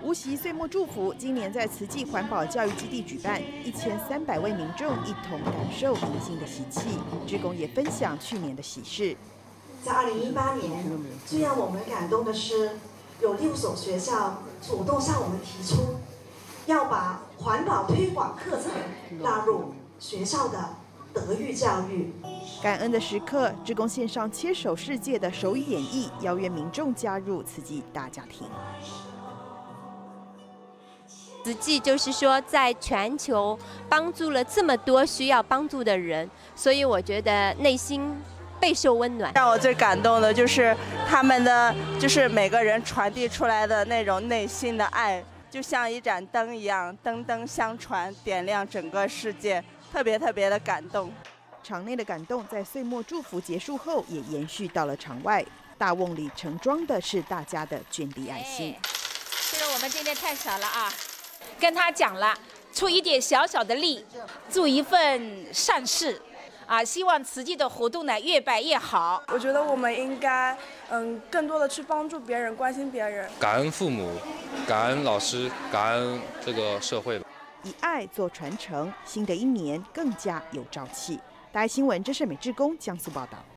无锡岁末祝福今年在慈济环保教育基地举办，1300位民众一同感受迎新的喜气，志工也分享去年的喜事。 在2018年，最让我们感动的是，有6所学校主动向我们提出，要把环保推广课程纳入学校的德育教育。 感恩的时刻，志工线上切手世界的手语演绎，邀约民众加入慈济大家庭。 慈济就是说，在全球帮助了这么多需要帮助的人，所以我觉得内心备受温暖。 让我最感动的就是他们的，就是每个人传递出来的那种内心的爱，就像一盏灯一样，灯灯相传，点亮整个世界，特别的感动。 场内的感动在岁末祝福结束后也延续到了场外，大瓮里盛装的是大家的眷地爱心。 这个我们今天太少了啊，跟他讲了，出一点小小的力，做一份善事，啊，希望慈济的活动呢越办越好。 我觉得我们应该更多的去帮助别人，关心别人， 感恩父母，感恩老师，感恩这个社会。 以爱做传承，新的一年更加有朝气。大爱新闻，这是美志工江苏报道。